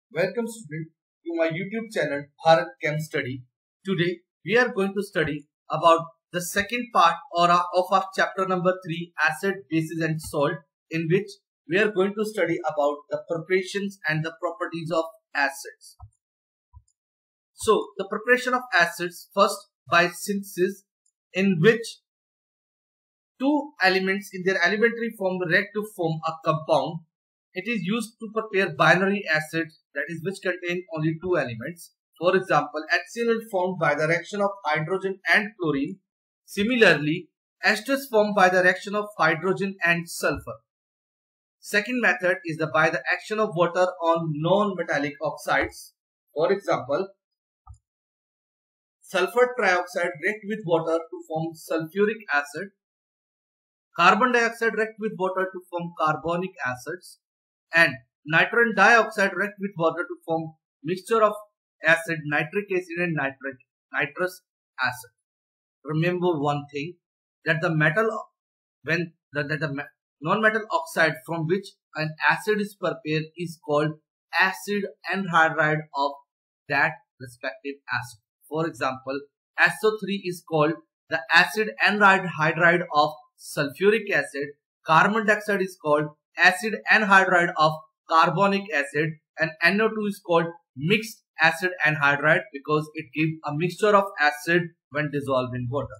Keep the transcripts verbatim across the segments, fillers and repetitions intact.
Welcome student to my YouTube channel Bharat CHEM Study. Today we are going to study about the second part or of our chapter number three, acid, bases and salt, in which we are going to study about the preparations and the properties of acids. So the preparation of acids, first by synthesis, in which two elements in their elementary form react to form a compound. It is used to prepare binary acids, that is, which contain only two elements. For example, HCl is formed by the reaction of hydrogen and chlorine. Similarly, ester is formed by the reaction of hydrogen and sulfur. Second method is the by the action of water on non-metallic oxides. For example, sulfur trioxide react with water to form sulfuric acid. Carbon dioxide react with water to form carbonic acids. And nitrogen dioxide react with water to form mixture of acid, nitric acid and nitric nitrous acid. Remember one thing, that the metal when the, the, the non-metal oxide from which an acid is prepared is called acid anhydride of that respective acid. For example, S O three is called the acid anhydride of sulfuric acid. Carbon dioxide is called acid anhydride of carbonic acid, and N O two is called mixed acid anhydride because it gives a mixture of acid when dissolved in water.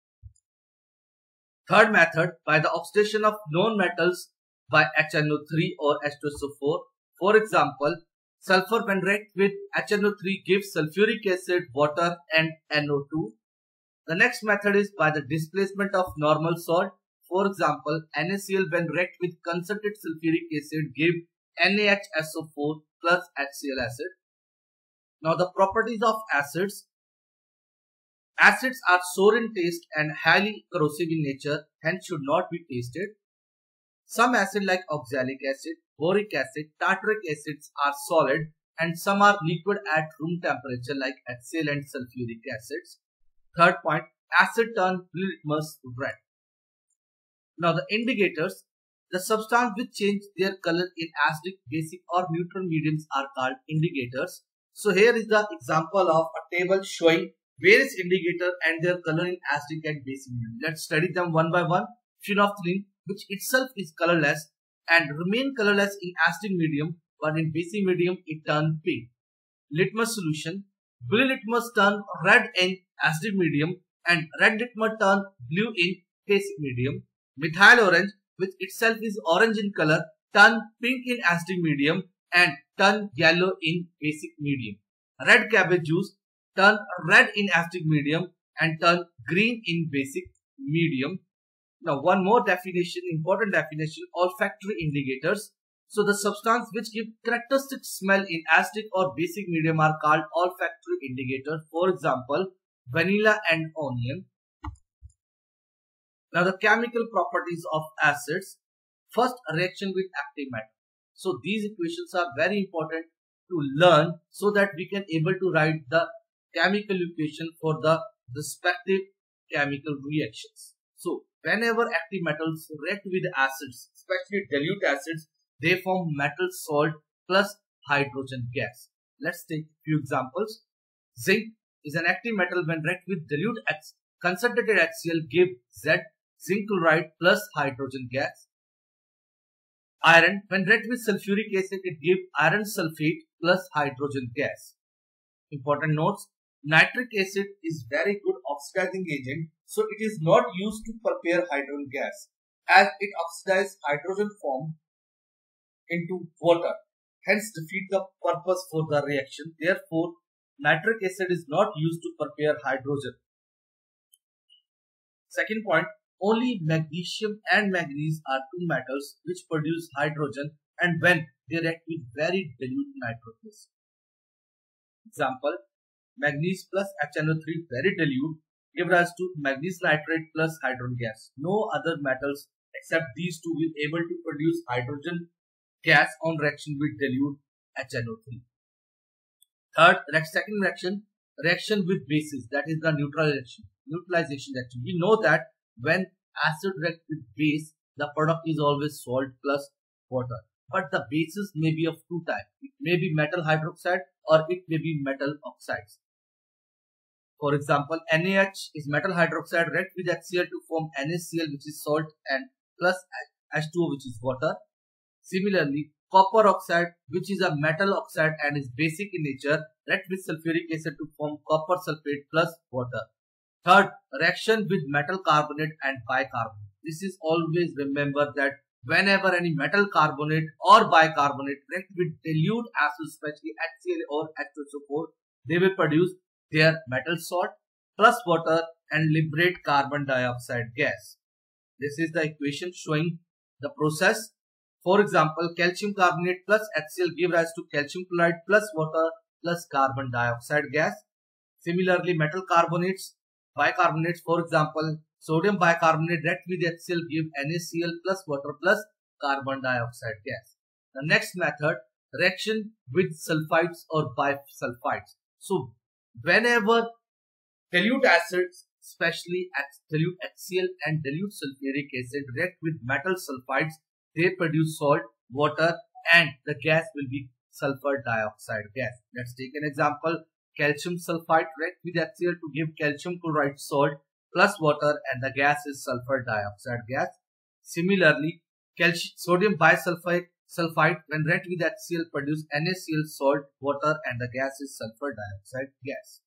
Third method, by the oxidation of known metals by H N O three or H two S O four. For example, sulfur when react with H N O three gives sulfuric acid, water and N O two. The next method is by the displacement of normal salt. For example, NaCl when react with concentrated sulfuric acid give N A H S O four plus HCl acid. Now the properties of acids. Acids are sour in taste and highly corrosive in nature, hence should not be tasted. Some acid like oxalic acid, boric acid, tartaric acids are solid, and some are liquid at room temperature like HCl and sulfuric acids. Third point, acid turn blue litmus red. Now the indicators, the substance which change their color in acidic, basic or neutral mediums are called indicators. So here is the example of a table showing various indicators and their color in acidic and basic medium. Let's study them one by one. Phenolphthalein, which itself is colorless and remain colorless in acidic medium, but in basic medium it turns pink. Litmus solution, blue litmus turn red in acidic medium and red litmus turn blue in basic medium. Methyl orange, which itself is orange in color, turn pink in acidic medium and turn yellow in basic medium. Red cabbage juice turn red in acidic medium and turn green in basic medium. Now one more definition, important definition, olfactory indicators. So the substance which give characteristic smell in acidic or basic medium are called olfactory indicators. For example, vanilla and onion. Now the chemical properties of acids. First, reaction with active metal. So these equations are very important to learn so that we can able to write the chemical equation for the respective chemical reactions. So whenever active metals react with acids, especially dilute acids, they form metal salt plus hydrogen gas. Let's take few examples. Zinc is an active metal when react with dilute concentrated HCl give Z, zinc chloride plus hydrogen gas. Iron, when react with sulfuric acid, it gives iron sulfate plus hydrogen gas. Important notes, nitric acid is very good oxidizing agent, so it is not used to prepare hydrogen gas as it oxidizes hydrogen form into water, hence defeat the purpose for the reaction. Therefore, nitric acid is not used to prepare hydrogen. Second point, only magnesium and manganese are two metals which produce hydrogen and when they react with very dilute nitric acid. Example, manganese plus H N O three very dilute give rise to manganese nitrate plus hydrogen gas. No other metals except these two will able to produce hydrogen gas on reaction with dilute H N O three. Third, second reaction, reaction with bases, that is the neutralization, neutralization reaction. We know that when acid react with base, the product is always salt plus water. but the bases may be of two types. It may be metal hydroxide or it may be metal oxides. For example, NaH is metal hydroxide react with HCl to form NaCl, which is salt, and plus H two O, which is water. Similarly, copper oxide, which is a metal oxide and is basic in nature, react with sulfuric acid to form copper sulfate plus water. Third, reaction with metal carbonate and bicarbonate. This is always remember that whenever any metal carbonate or bicarbonate react with dilute acid, especially HCl or H two S O four, they will produce their metal salt plus water and liberate carbon dioxide gas. This is the equation showing the process. For example, calcium carbonate plus HCl give rise to calcium chloride plus water plus carbon dioxide gas. Similarly, metal carbonates, bicarbonates, for example, sodium bicarbonate react with HCl give NaCl plus water plus carbon dioxide gas. The next method, reaction with sulfides or bisulfides. So, whenever dilute acids, especially dilute HCl and dilute sulfuric acid, react with metal sulfides, they produce salt, water, and the gas will be sulfur dioxide gas. Let's take an example. Calcium sulfide react with HCl to give calcium chloride salt plus water, and the gas is sulfur dioxide gas. Similarly, calcium, sodium bisulfite sulfide when react with HCl produce NaCl, salt, water, and the gas is sulfur dioxide gas.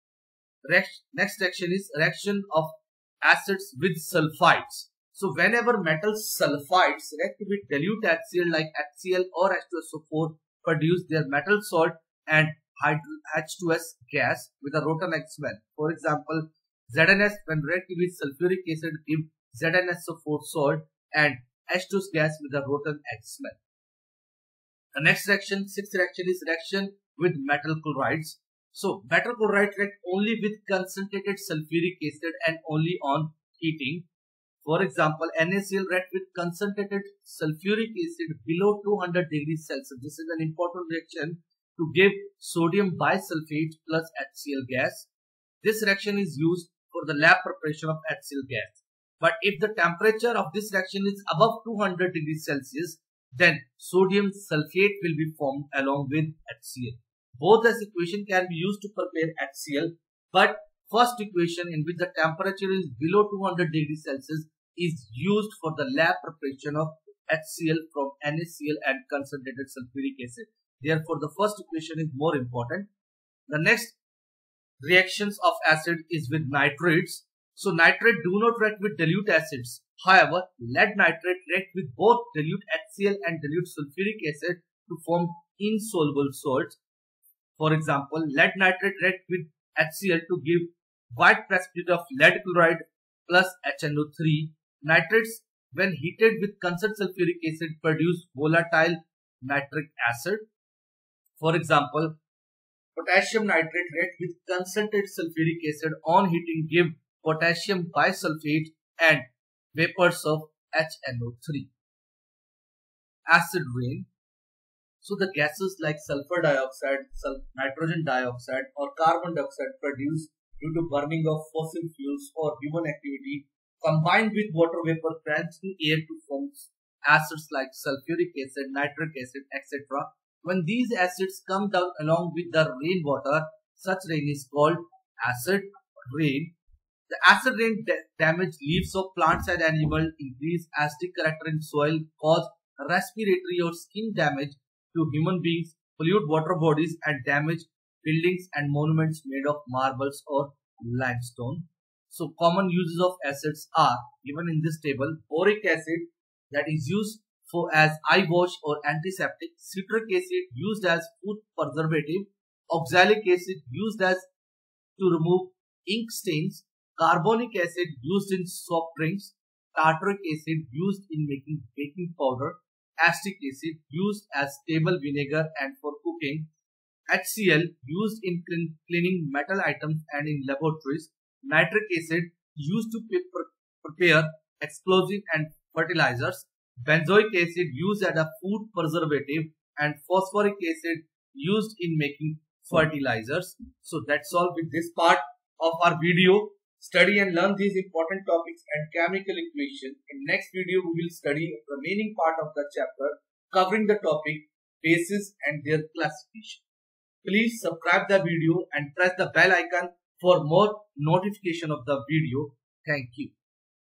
Next reaction is reaction of acids with sulfides. So whenever metal sulfides react with dilute HCl like HCl or H two S O four, produce their metal salt and H two S gas with a rotten X smell. For example, Z N S when react with sulfuric acid give Z N S O four salt and H two S gas with a rotten X smell. The next reaction, sixth reaction is reaction with metal chlorides. So metal chloride react only with concentrated sulfuric acid and only on heating. For example, NaCl react with concentrated sulfuric acid below two hundred degrees Celsius. This is an important reaction to give sodium bisulfate plus HCl gas. This reaction is used for the lab preparation of HCl gas. But if the temperature of this reaction is above two hundred degrees Celsius, then sodium sulfate will be formed along with HCl. Both this equation can be used to prepare HCl, but first equation in which the temperature is below two hundred degrees Celsius is used for the lab preparation of HCl from NaCl and concentrated sulfuric acid. Therefore, the first equation is more important. The next reactions of acid is with nitrates. So, nitrate do not react with dilute acids. However, lead nitrate react with both dilute HCl and dilute sulfuric acid to form insoluble salts. For example, lead nitrate react with HCl to give white precipitate of lead chloride plus H N O three. Nitrates, when heated with concentrated sulfuric acid, produce volatile nitric acid. For example, potassium nitrate react with concentrated sulfuric acid on heating give potassium bisulfate and vapors of H N O three. Acid rain. So the gases like sulfur dioxide, nitrogen dioxide or carbon dioxide produced due to burning of fossil fuels or human activity combined with water vapor transferring air to form acids like sulfuric acid, nitric acid, et cetera. When these acids come down along with the rainwater, such rain is called acid rain. The acid rain damage leaves of plants and animals, increase acidic character in soil, cause respiratory or skin damage to human beings, pollute water bodies and damage buildings and monuments made of marbles or limestone. So common uses of acids are given in this table. Boric acid that is used for as eye wash or antiseptic, citric acid used as food preservative, oxalic acid used as to remove ink stains, carbonic acid used in soft drinks, tartaric acid used in making baking powder, acetic acid used as table vinegar and for cooking, HCl used in clean, cleaning metal items and in laboratories, nitric acid used to prepare explosives and fertilizers, benzoic acid used as a food preservative, and phosphoric acid used in making fertilizers. So that's all with this part of our video. Study and learn these important topics and chemical equation. In next video, we will study the remaining part of the chapter covering the topic bases and their classification. Please subscribe the video and press the bell icon for more notification of the video. Thank you.